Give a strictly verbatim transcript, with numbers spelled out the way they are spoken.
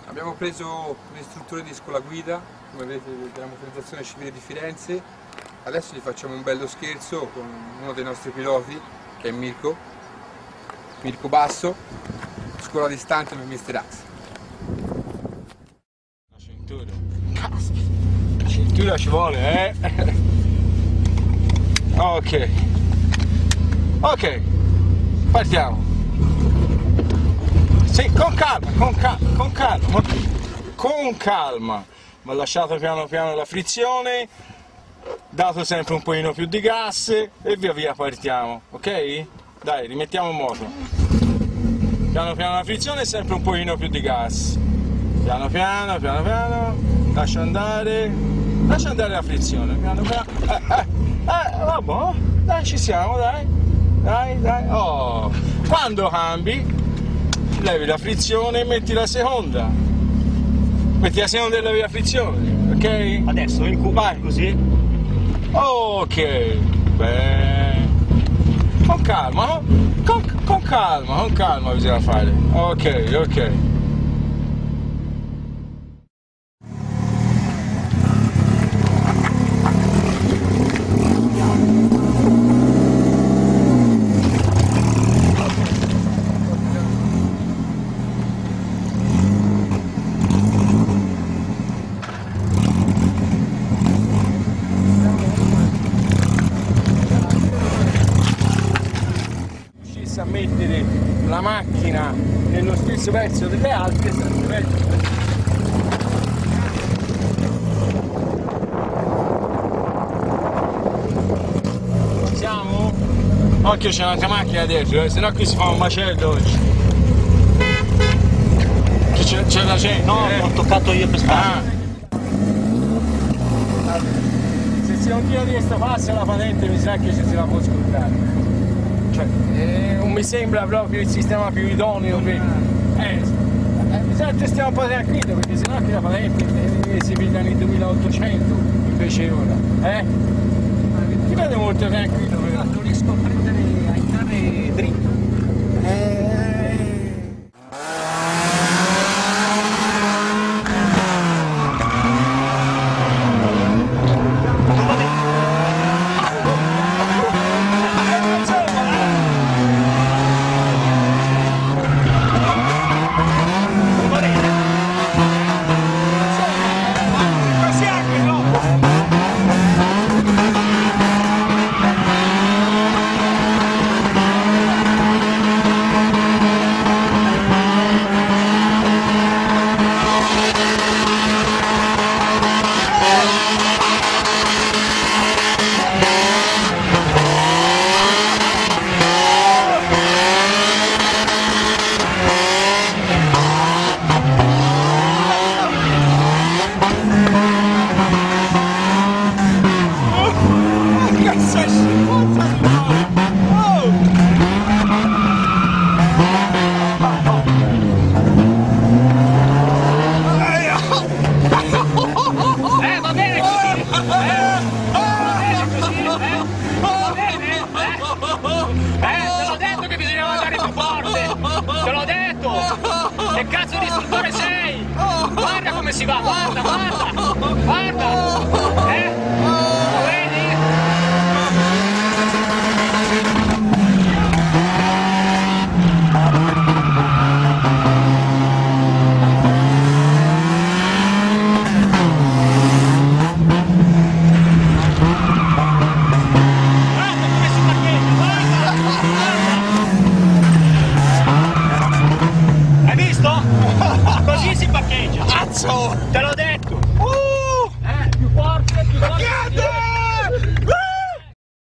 Abbiamo preso l'istruttore di scuola guida, come vedete, della motorizzazione civile di Firenze. Adesso gli facciamo un bello scherzo con uno dei nostri piloti, che è Mirko, Mirko Basso, scuola distante per mister Ax. La cintura. Caspita. La cintura ci vuole, eh? Ok. Ok. Partiamo. Sì, con calma, con calma, con calma, con calma. Va lasciato piano piano la frizione, dato sempre un pochino più di gas e via via partiamo, ok? Dai, rimettiamo in moto. Piano piano la frizione e sempre un pochino più di gas. Piano piano, piano piano, lascia andare, lascia andare la frizione, piano piano. Eh, eh, eh, vabbè, dai, ci siamo, dai, dai, dai. Oh, quando cambi, levi la frizione e metti la seconda. Metti la seconda e levi la frizione, ok? Adesso in cubo, vai così. Ok, beh. Con calma, no? con, con calma, con calma bisogna fare. Ok, ok. A mettere la macchina nello stesso verso delle altre sarebbe ci siamo? Occhio, c'è un'altra macchina dietro, eh? Sennò qui si fa un macello oggi. C'è la gente? No, eh? ho toccato io per sbaglio. Ah. Se si non tira di questa passa la patente mi sa che ci si la può scordare. Cioè, eh, non mi sembra proprio il sistema più idoneo per... Eh, eh, bisogna che stiamo un po' tranquilli perché sennò qui la patente eh, si pigliano i duemilaottocento invece ora, eh? Ti vedo molto tranquillo però. Non riesco a prendere, a entrare dritto. Eh... Che cazzo di istruttore sei? Guarda come si va, guarda, guarda, guarda, eh? Lo vedi? Guarda come si parcheggia, guarda, guarda! Hai visto? Così si parcheggia! Cazzo! Te l'ho detto!